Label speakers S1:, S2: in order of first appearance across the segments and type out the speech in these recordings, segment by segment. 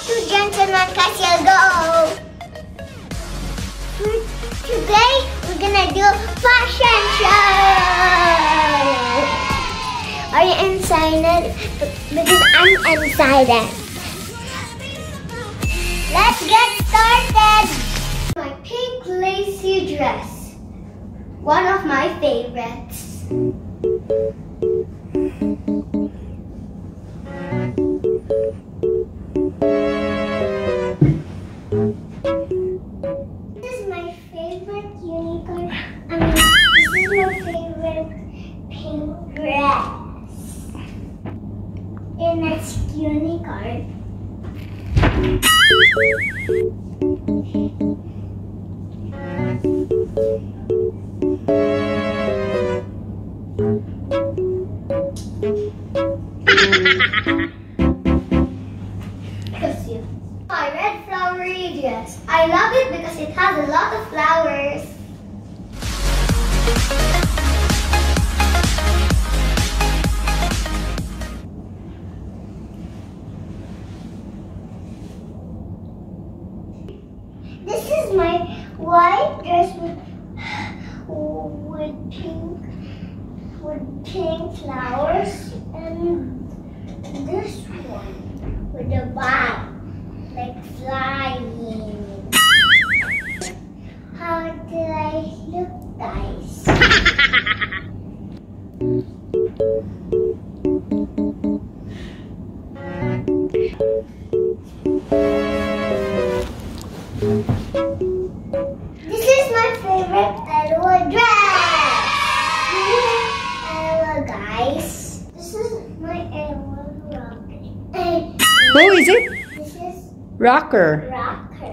S1: to Jensen Cassiel Go! Today, we're gonna do fashion show! Are you excited? Because I'm excited. Let's get started! My pink lacy dress. One of my favorites. This is my favorite unicorn. This is my favorite pink dress. And that's unicorn. My red flowery dress. I love it because it has a lot of flowers. This is my white dress with pink flowers, and this one with a bag, like flying. How do I look, guys? This is my favorite Elwa dress. Elwa, guys. This is my Elwa rocker.
S2: Who is it?
S1: This is
S2: Rocker.
S1: rocker.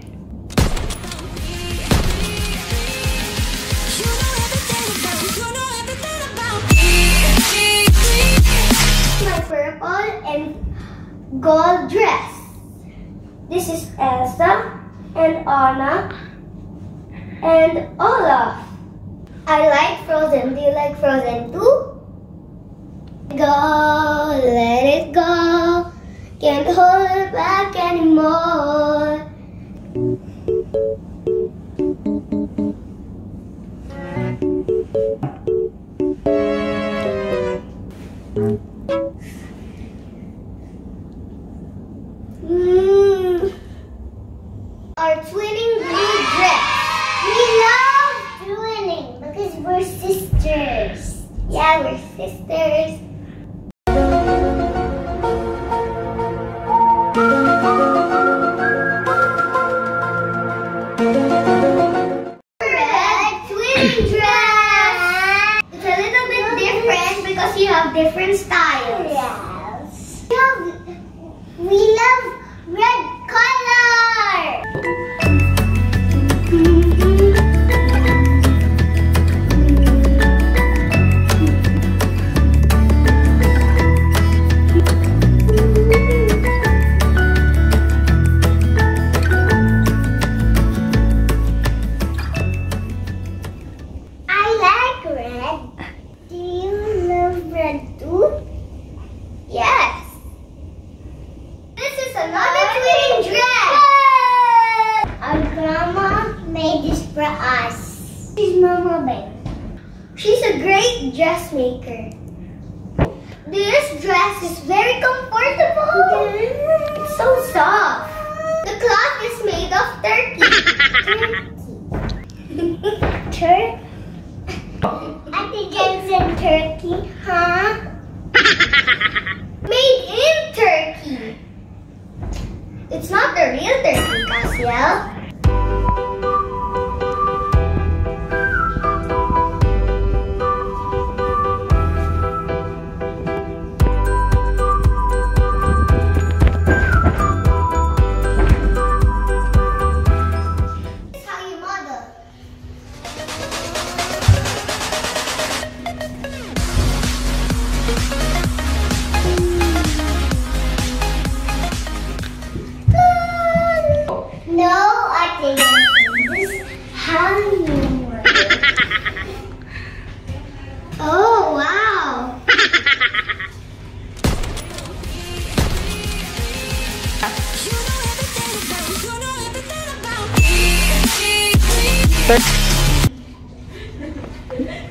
S1: My purple and gold dress. This is Elsa and Anna and Olaf. I like Frozen. Do you like Frozen too? Go, let it go. Can't hold it back anymore. Our twinning blue dress. We love twinning because we're sisters. Yeah, we're sisters. Red twinning dress. It's a little bit different because you have different styles. Yes. We love red color. Yes. This is another twinning dress. Our grandma made this for us. She's Mama Bear. She's a great dressmaker. This dress is very comfortable. It's so soft. The cloth is made of turkey. Turkey? Auntie Jensen, turkey, huh? Made in Turkey. It's not the real turkey, Cassiel. This is how you model. No,
S2: 30.